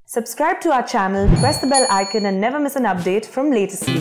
Subscribe to our channel, press the bell icon and never miss an update from latestly.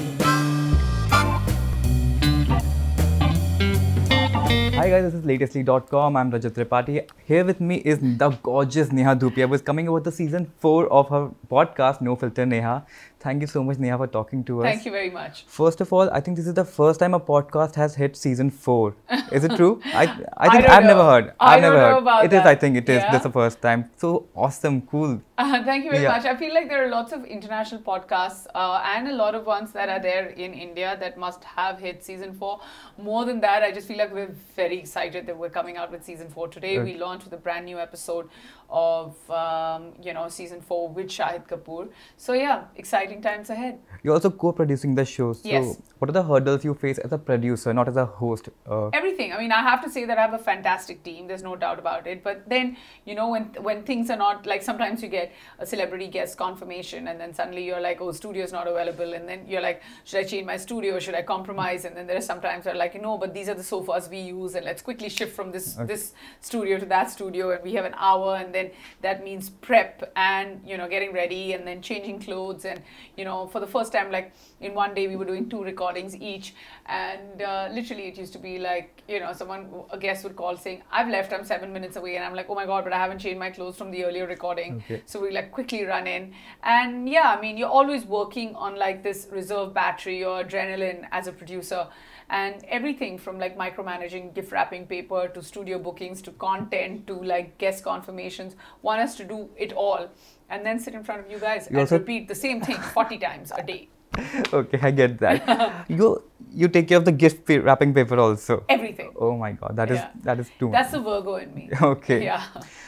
Hi guys, this is latestly.com. I'm Rajat Tripathi. Here with me is the gorgeous Neha Dhupia, who is coming over the season 4 of her podcast, No Filter Neha. Thank you so much, Neha, for talking to us. Thank you very much. First of all, I think this is the first time a podcast has hit season 4. Is it true? I think I've never heard. I don't know about It is, that. I think it is. Yeah? This is the first time. So awesome, cool. Thank you very Yeah. much. I feel like there are lots of international podcasts and a lot of ones that are there in India that must have hit season 4. More than that, I just feel like we're very excited that we're coming out with season 4. Today we launched with a brand new episode of season 4 with Shahid Kapoor. So yeah, exciting times ahead. You're also co-producing the show. So Yes. what are the hurdles you face as a producer, not as a host? Everything. I mean, I have to say that I have a fantastic team. There's no doubt about it. But then, when things are not like, sometimes you get a celebrity guest confirmation, and then suddenly you're like, oh, studio's not available, and then you're like, should I change my studio? Should I compromise? And then there are sometimes they're like, no, but these are the sofas we use, and let's quickly shift from this studio to that studio, and we have an hour, and then that means prep and getting ready, and then changing clothes, and for the first time, like in one day we were doing 2 recordings each, and literally it used to be like a guest would call saying, I've left, I'm 7 minutes away, and I'm like, oh my god, but I haven't changed my clothes from the earlier recording. Okay. So we like quickly run in, and yeah, I mean, you're always working on like this reserve battery or adrenaline as a producer, and everything from like micromanaging gift wrapping paper to studio bookings to content to like guest confirmations. One has to do it all and then sit in front of you guys and repeat the same thing 40 times a day. Okay, I get that. You take care of the wrapping paper also. Everything. Oh my god, that is too much. That's the Virgo in me. Okay. Yeah.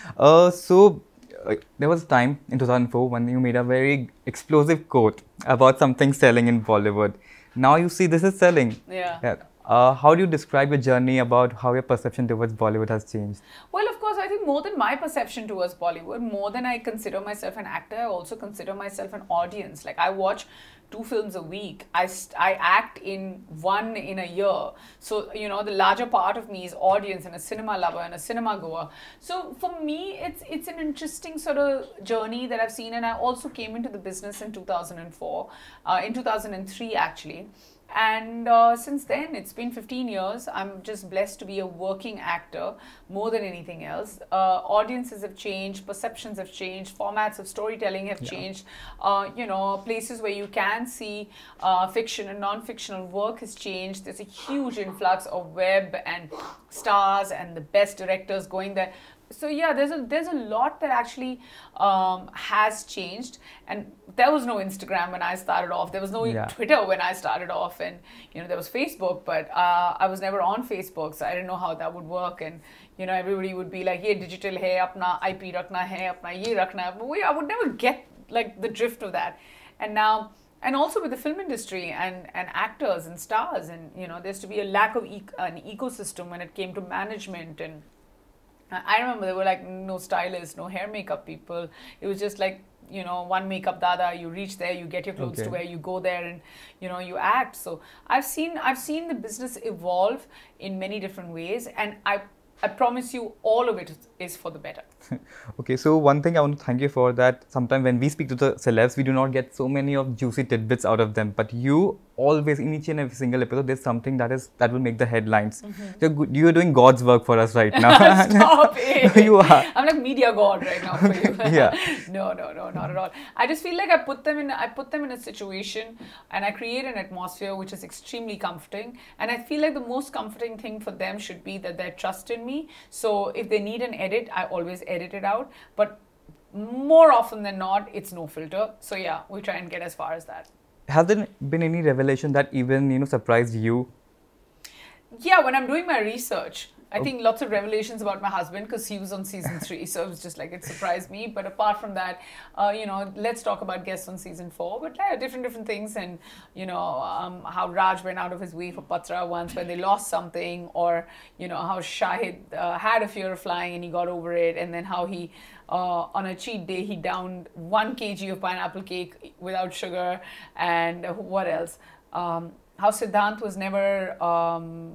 There was a time in 2004 when you made a very explosive quote about something selling in Bollywood. Now you see this is selling. Yeah. How do you describe your journey about how your perception towards Bollywood has changed? Well, of course, I think more than my perception towards Bollywood, more than I consider myself an actor, I also consider myself an audience. Like, I watch 2 films a week. I act in 1 in a year. So, the larger part of me is audience and a cinema lover and a cinema goer. So, for me, it's an interesting sort of journey that I've seen. And I also came into the business in 2004, in 2003 actually. And since then, it's been 15 years. I'm just blessed to be a working actor more than anything else. Audiences have changed, perceptions have changed, formats of storytelling have changed. Places where you can see fiction and non-fictional work has changed. There's a huge influx of web and stars and the best directors going there. So yeah, there's a lot that actually has changed, and there was no Instagram when I started off. There was no Twitter when I started off, and there was Facebook, but I was never on Facebook, so I didn't know how that would work. And everybody would be like, "Ye digital hai, apna IP rakhna hai, apna ye rakhna hai." But I would never get like the drift of that. And now, and also with the film industry and actors and stars, and there's to be a lack of an ecosystem when it came to management. And I remember there were like no stylists, no hair makeup people. It was just like, one makeup dada, you reach there, you get your clothes to wear, you go there and, you act. So I've seen the business evolve in many different ways, and I promise you all of it is for the better. Okay, so one thing I want to thank you for that. Sometimes when we speak to the celebs, we do not get so many of juicy tidbits out of them. But you always, in each and every single episode, there's something that will make the headlines. You're doing God's work for us right now. Stop it. You are. I'm like media god right now for you. Yeah. No, not at all. I just feel like I put them in a situation, and I create an atmosphere which is extremely comforting. And I feel like the most comforting thing for them should be that they trust in me. So if they need an edit, I always edit it out. But more often than not, it's no filter. So yeah, we try and get as far as that. Has there been any revelation that even surprised you? Yeah, when I'm doing my research, I think lots of revelations about my husband, because he was on season 3, so it was just like, it surprised me. But apart from that, let's talk about guests on season 4. But yeah, different things, and how Raj went out of his way for Patra once when they lost something, or how Shahid had a fear of flying and he got over it, and then how he on a cheat day he downed 1 kg of pineapple cake without sugar, and what else? How Siddhant was never,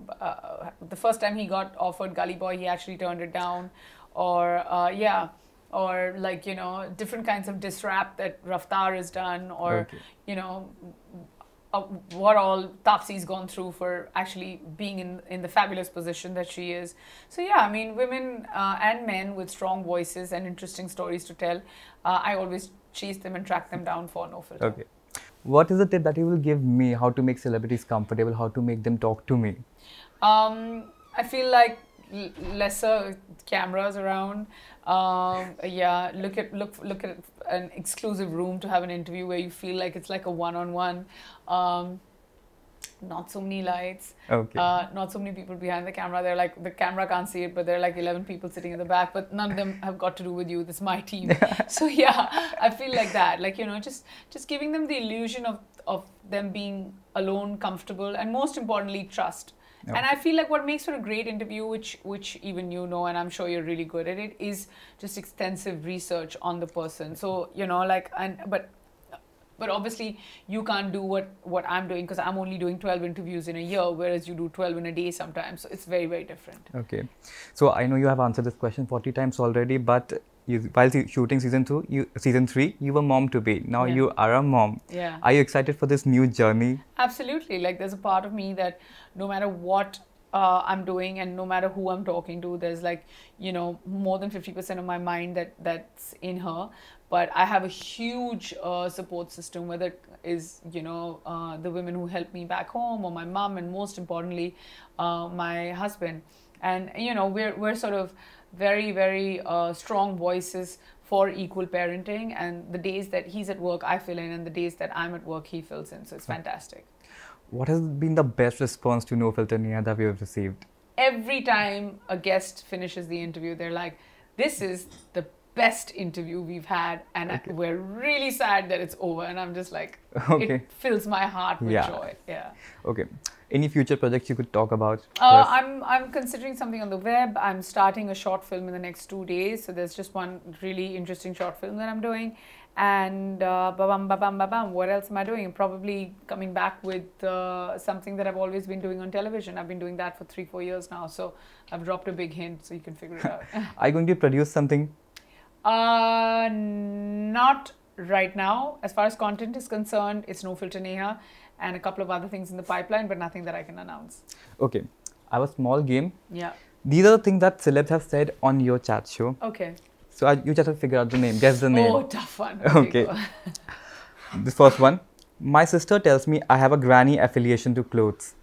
the first time he got offered Gully Boy, he actually turned it down. Or, or like, you know, different kinds of diss rap that Raftar has done, or, you know, what all Taapsi's gone through for actually being in the fabulous position that she is. So yeah, I mean, women and men with strong voices and interesting stories to tell, I always chase them and track them down for No Filter. Okay. What is the tip that you will give me how to make celebrities comfortable, how to make them talk to me? I feel like lesser cameras around. Yeah, look at an exclusive room to have an interview where you feel like it's like a one-on-one. Not so many lights. Okay. Not so many people behind the camera. They're like, the camera can't see it, but there are like 11 people sitting in the back, but none of them have got to do with you. This is my team. So yeah, I feel like that. Like, you know, just giving them the illusion of them being alone, comfortable, and most importantly, trust. Yep. And I feel like what makes for a great interview, which even you know, and I'm sure you're really good at it, is just extensive research on the person. So, you know, like, but obviously you can't do what I'm doing, because I'm only doing 12 interviews in a year, whereas you do 12 in a day sometimes. So it's very, very different. Okay. So I know you have answered this question 40 times already, but while shooting season 3, you were mom to be. Now you are a mom. Yeah. Are you excited for this new journey? Absolutely. Like, there's a part of me that no matter what I'm doing and no matter who I'm talking to, there's like, you know, more than 50% of my mind that's in her. But I have a huge support system, whether it is, you know, the women who help me back home, or my mom, and most importantly, my husband. And, you know, we're sort of very, very strong voices for equal parenting. And the days that he's at work, I fill in, and the days that I'm at work, he fills in. So it's fantastic. What has been the best response to No Filter Neha that you have received? Every time a guest finishes the interview, they're like, this is the best interview we've had, and we're really sad that it's over. And I'm just like, it fills my heart with joy. Yeah. Okay. Any future projects you could talk about? I'm considering something on the web. I'm starting a short film in the next 2 days. So there's just one really interesting short film that I'm doing. And what else am I doing? Probably coming back with something that I've always been doing on television. I've been doing that for 3-4 years now. So I've dropped a big hint, so you can figure it out. Are you going to produce something? Not right now. As far as content is concerned, it's No Filter Neha and a couple of other things in the pipeline, but nothing that I can announce. Okay. I have a small game. Yeah. These are the things that celebs have said on your chat show. Okay. So you just have to figure out the name. Guess the name. Oh, tough one. Okay. This first one. My sister tells me I have a granny affiliation to clothes.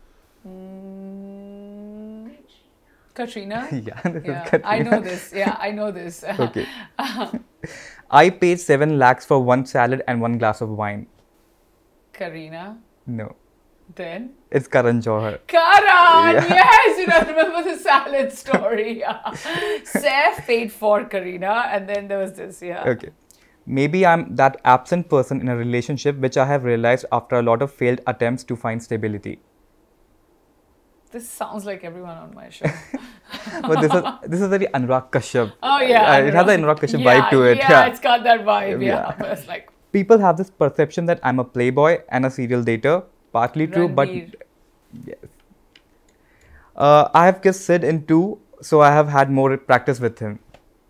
Katrina? Yeah, this is Katrina. I know this. Yeah, I know this. Okay. I paid 7 lakhs for 1 salad and 1 glass of wine. Karina? No. Then? It's Karan Johar. Karan! Yeah. Yes! You know, remember the salad story. Saif paid for Karina, and then there was this, Okay. Maybe I'm that absent person in a relationship, which I have realized after a lot of failed attempts to find stability. This sounds like everyone on my show. But this is very Anurag Kashyap. Oh yeah. It has an Anurag Kashyap vibe to it. Yeah, it's got that vibe. Yeah. But it's like, people have this perception that I'm a playboy and a serial dater. Partly true, but yes. I have kissed Sid in 2, so I have had more practice with him.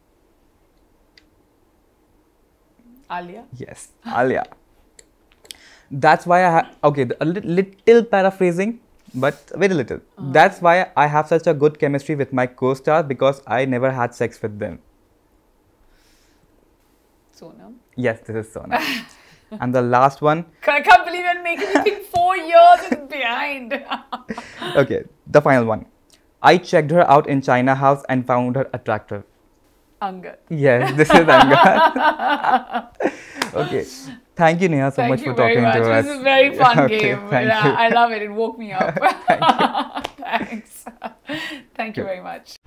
Alia? Yes, Alia. That's why I have, a little paraphrasing, but very little. That's why I have such a good chemistry with my co-stars, because I never had sex with them. Sonam? Yes, this is Sonam. And the last one. I can't believe you're making me think 4 years is behind. Okay, the final one. I checked her out in China House and found her attractive. Angad. Yes, this is Angad. Okay. Thank you, Neha, so much for talking to us. This is a very fun game. Thank you. I love it. It woke me up. Thank you. Thanks. Thank you very much.